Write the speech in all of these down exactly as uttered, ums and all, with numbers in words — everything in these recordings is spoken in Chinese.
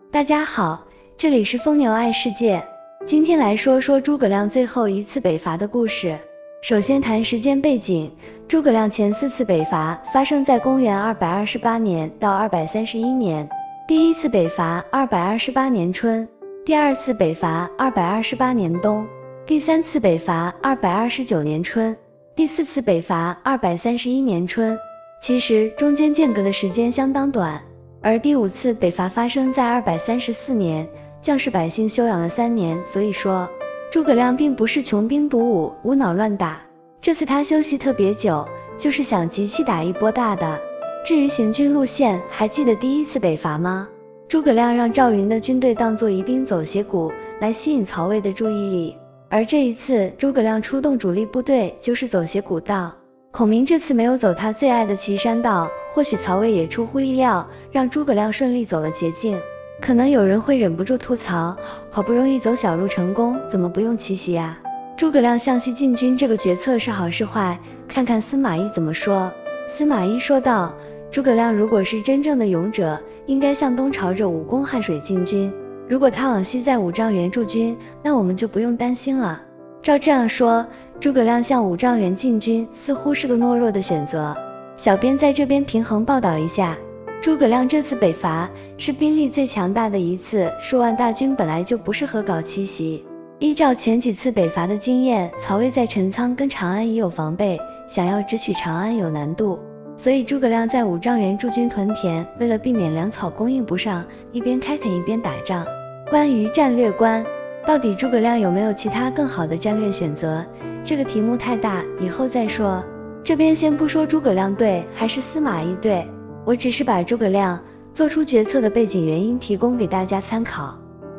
大家好，这里是疯牛爱世界。今天来说说诸葛亮最后一次北伐的故事。首先谈时间背景，诸葛亮前四次北伐发生在公元二百二十八年到二百三十一年。第一次北伐二百二十八年春，第二次北伐二百二十八年冬，第三次北伐二百二十九年春，第四次北伐二百三十一年春。其实中间间隔的时间相当短。而第五次北伐发生在二百三十四年，将士百姓休养了三年，所以说诸葛亮并不是穷兵黩武，无脑乱打。这次他休息特别久，就是想集气打一波大的。至于行军路线，还记得第一次北伐吗？诸葛亮让赵云的军队当作疑兵走斜谷，来吸引曹魏的注意力。而这一次诸葛亮出动主力部队，就是走斜谷道。孔明这次没有走他最爱的岐山道，或许曹魏也出乎意料，让诸葛亮顺利走了捷径。可能有人会忍不住吐槽，好不容易走小路成功，怎么不用奇袭呀？诸葛亮向西进军这个决策是好是坏，看看司马懿怎么说。司马懿说道，诸葛亮如果是真正的勇者，应该向东朝着武功汉水进军，如果他往西在五丈原驻军，那我们就不用担心了。照这样说，诸葛亮向五丈原进军似乎是个懦弱的选择。小编在这边平衡报道一下，诸葛亮这次北伐是兵力最强大的一次，数万大军本来就不适合搞奇袭。依照前几次北伐的经验，曹魏在陈仓跟长安已有防备，想要直取长安有难度，所以诸葛亮在五丈原驻军屯田，为了避免粮草供应不上，一边开垦一边打仗。关于战略观，到底诸葛亮有没有其他更好的战略选择？这个题目太大，以后再说。这边先不说诸葛亮对还是司马懿对，我只是把诸葛亮做出决策的背景原因提供给大家参考。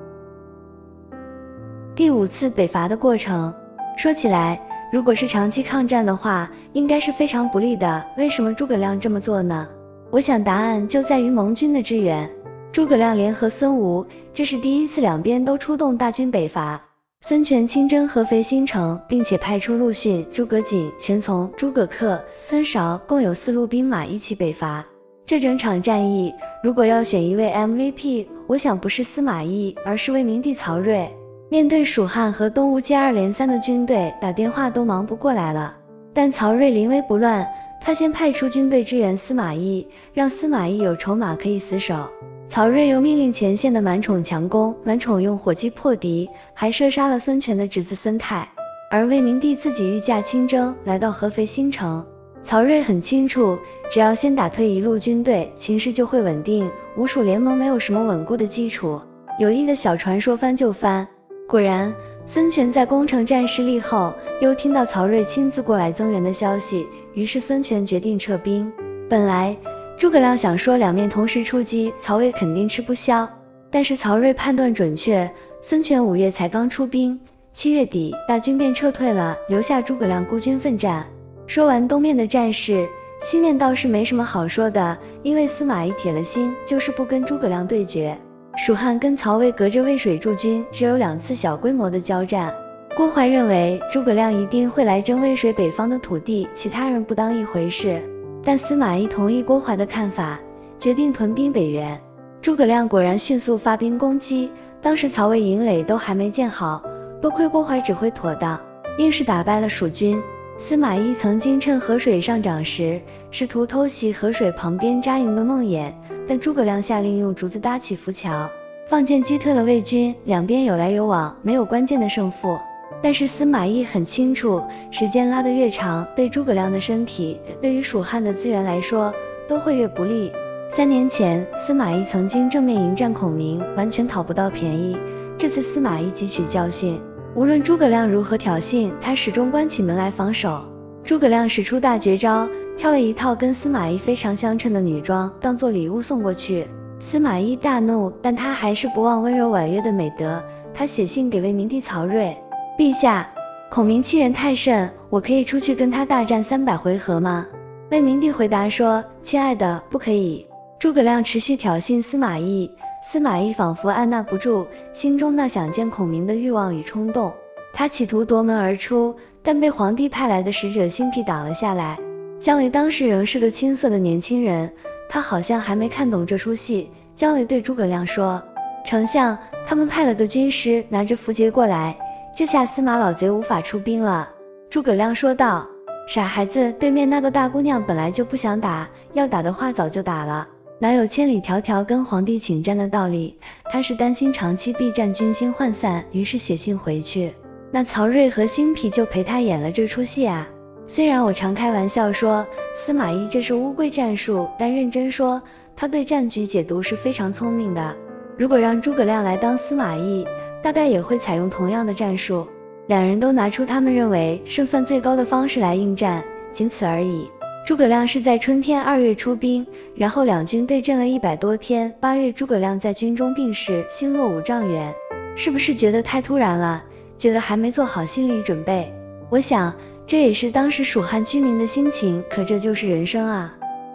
第五次北伐的过程，说起来，如果是长期抗战的话，应该是非常不利的。为什么诸葛亮这么做呢？我想答案就在于盟军的支援。诸葛亮联合孙吴，这是第一次两边都出动大军北伐。孙权亲征合肥新城，并且派出陆逊、诸葛瑾、全琮、诸葛恪、孙韶共有四路兵马一起北伐。这整场战役，如果要选一位 M V P， 我想不是司马懿，而是魏明帝曹睿。面对蜀汉和东吴接二连三的军队，打电话都忙不过来了。但曹睿临危不乱，他先派出军队支援司马懿，让司马懿有筹码可以死守。曹睿又命令前线的满宠强攻，满宠用火击破敌，还射杀了孙权的侄子孙泰。而魏明帝自己御驾亲征，来到合肥新城。曹睿很清楚，只要先打退一路军队，情势就会稳定。吴蜀联盟没有什么稳固的基础，有意的小船说翻就翻。果然，孙权在攻城战失利后，又听到曹睿亲自过来增援的消息，于是孙权决定撤兵。本来诸葛亮想说两面同时出击，曹魏肯定吃不消，但是曹睿判断准确，孙权五月才刚出兵，七月底大军便撤退了，留下诸葛亮孤军奋战。说完东面的战事，西面倒是没什么好说的，因为司马懿铁了心，就是不跟诸葛亮对决。蜀汉跟曹魏隔着渭水驻军，只有两次小规模的交战。郭淮认为诸葛亮一定会来争渭水北方的土地，其他人不当一回事。但司马懿同意郭淮的看法，决定屯兵北原。诸葛亮果然迅速发兵攻击，当时曹魏营垒都还没建好，多亏郭淮指挥妥当，硬是打败了蜀军。司马懿曾经趁河水上涨时，试图偷袭河水旁边扎营的孟衍，但诸葛亮下令用竹子搭起浮桥，放箭击退了魏军，两边有来有往，没有关键的胜负。但是司马懿很清楚，时间拉得越长，对诸葛亮的身体，对于蜀汉的资源来说，都会越不利。三年前，司马懿曾经正面迎战孔明，完全讨不到便宜。这次司马懿汲取教训，无论诸葛亮如何挑衅，他始终关起门来防守。诸葛亮使出大绝招，挑了一套跟司马懿非常相称的女装，当做礼物送过去。司马懿大怒，但他还是不忘温柔婉约的美德。他写信给魏明帝曹睿，陛下，孔明欺人太甚，我可以出去跟他大战三百回合吗？魏明帝回答说，亲爱的，不可以。诸葛亮持续挑衅司马懿，司马懿仿佛按捺不住心中那想见孔明的欲望与冲动，他企图夺门而出，但被皇帝派来的使者辛毗挡了下来。姜维当时仍是个青涩的年轻人，他好像还没看懂这出戏。姜维对诸葛亮说， 丞相，他们派了个军师拿着符节过来，这下司马老贼无法出兵了。诸葛亮说道。傻孩子，对面那个大姑娘本来就不想打，要打的话早就打了，哪有千里迢迢跟皇帝请战的道理？他是担心长期避战军心涣散，于是写信回去。那曹睿和辛毗就陪他演了这出戏啊。虽然我常开玩笑说司马懿这是乌龟战术，但认真说，他对战局解读是非常聪明的。如果让诸葛亮来当司马懿，大概也会采用同样的战术。两人都拿出他们认为胜算最高的方式来应战，仅此而已。诸葛亮是在春天二月出兵，然后两军对阵了一百多天，八月诸葛亮在军中病逝，星落五丈原。是不是觉得太突然了？觉得还没做好心理准备？我想这也是当时蜀汉居民的心情，可这就是人生啊。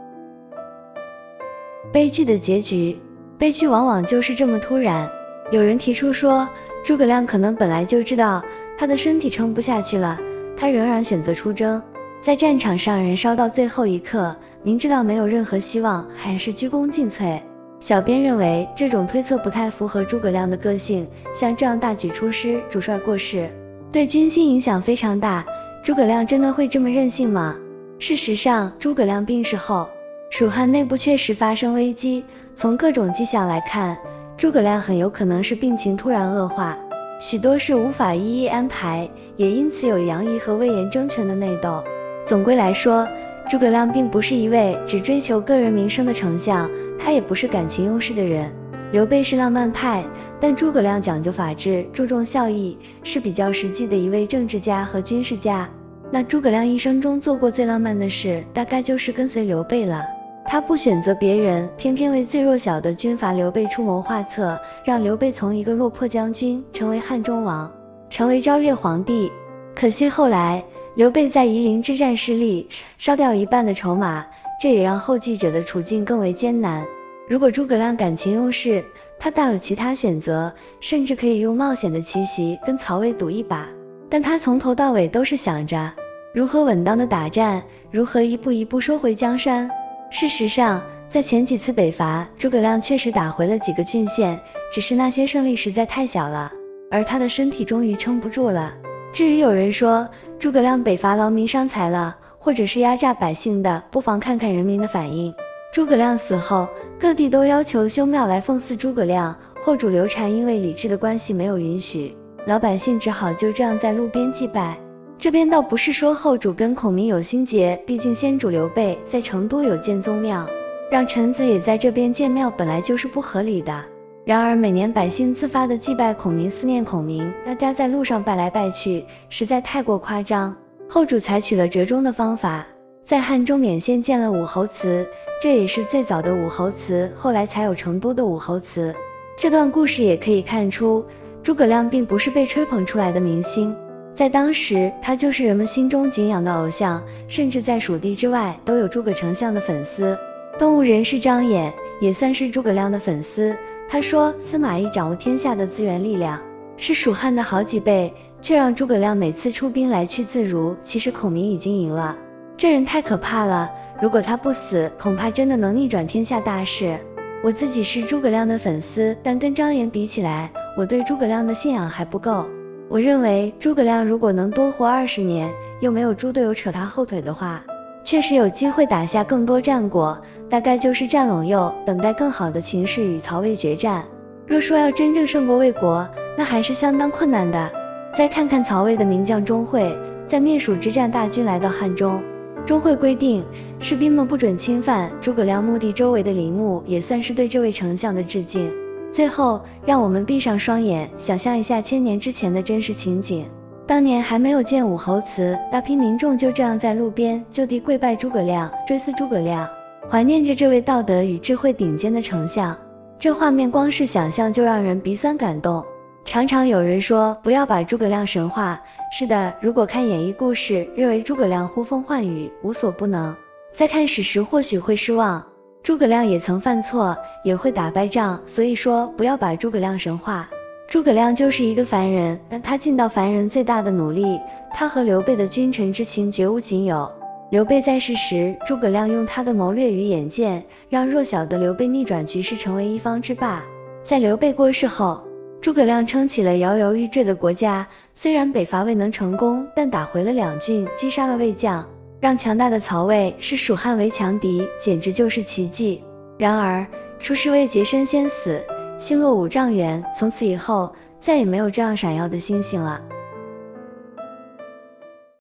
悲剧的结局，悲剧往往就是这么突然。有人提出说，诸葛亮可能本来就知道他的身体撑不下去了，他仍然选择出征，在战场上燃烧到最后一刻，明知道没有任何希望，还是鞠躬尽瘁。小编认为这种推测不太符合诸葛亮的个性，像这样大举出师，主帅过世，对军心影响非常大，诸葛亮真的会这么任性吗？事实上，诸葛亮病逝后，蜀汉内部确实发生危机，从各种迹象来看，诸葛亮很有可能是病情突然恶化，许多事无法一一安排，也因此有杨仪和魏延争权的内斗。总归来说，诸葛亮并不是一位只追求个人名声的丞相，他也不是感情用事的人。刘备是浪漫派，但诸葛亮讲究法治，注重效益，是比较实际的一位政治家和军事家。那诸葛亮一生中做过最浪漫的事，大概就是跟随刘备了。他不选择别人，偏偏为最弱小的军阀刘备出谋划策，让刘备从一个落魄将军成为汉中王，成为昭烈皇帝。可惜后来刘备在夷陵之战失利，烧掉一半的筹码，这也让后继者的处境更为艰难。如果诸葛亮感情用事，他大有其他选择，甚至可以用冒险的奇袭跟曹魏赌一把，但他从头到尾都是想着如何稳当的打战，如何一步一步收回江山。事实上，在前几次北伐，诸葛亮确实打回了几个郡县，只是那些胜利实在太小了，而他的身体终于撑不住了。至于有人说诸葛亮北伐劳民伤财了，或者是压榨百姓的，不妨看看人民的反应。诸葛亮死后，各地都要求修庙来奉祀诸葛亮，后主刘禅因为礼制的关系没有允许，老百姓只好就这样在路边祭拜。这边倒不是说后主跟孔明有心结，毕竟先主刘备在成都有建宗庙，让臣子也在这边建庙本来就是不合理的。然而每年百姓自发的祭拜孔明，思念孔明，大家在路上拜来拜去，实在太过夸张。后主采取了折中的方法，在汉中勉县建了武侯祠，这也是最早的武侯祠，后来才有成都的武侯祠。这段故事也可以看出，诸葛亮并不是被吹捧出来的明星，在当时他就是人们心中敬仰的偶像，甚至在蜀地之外都有诸葛丞相的粉丝。东吴人士张衍也算是诸葛亮的粉丝，他说司马懿掌握天下的资源力量是蜀汉的好几倍，却让诸葛亮每次出兵来去自如，其实孔明已经赢了，这人太可怕了，如果他不死，恐怕真的能逆转天下大势。我自己是诸葛亮的粉丝，但跟张衍比起来，我对诸葛亮的信仰还不够。我认为诸葛亮如果能多活二十年，又没有猪队友扯他后腿的话，确实有机会打下更多战果，大概就是战陇右，等待更好的情势与曹魏决战。若说要真正胜过魏国，那还是相当困难的。再看看曹魏的名将钟会，在灭蜀之战大军来到汉中，钟会规定士兵们不准侵犯诸葛亮墓地周围的陵墓，也算是对这位丞相的致敬。最后让我们闭上双眼，想象一下千年之前的真实情景。当年还没有建武侯祠，大批民众就这样在路边就地跪拜诸葛亮，追思诸葛亮，怀念着这位道德与智慧顶尖的丞相。这画面光是想象就让人鼻酸感动。常常有人说不要把诸葛亮神化，是的，如果看演义故事，认为诸葛亮呼风唤雨，无所不能，再看史实或许会失望。诸葛亮也曾犯错，也会打败仗，所以说不要把诸葛亮神化。诸葛亮就是一个凡人，但他尽到凡人最大的努力，他和刘备的君臣之情绝无仅有。刘备在世时，诸葛亮用他的谋略与眼见，让弱小的刘备逆转局势，成为一方之霸。 在刘备过世后，诸葛亮撑起了摇摇欲坠的国家，虽然北伐未能成功，但打回了两郡，击杀了魏将，让强大的曹魏视蜀汉为强敌，简直就是奇迹。然而出师未捷身先死，星落五丈原，从此以后再也没有这样闪耀的星星了。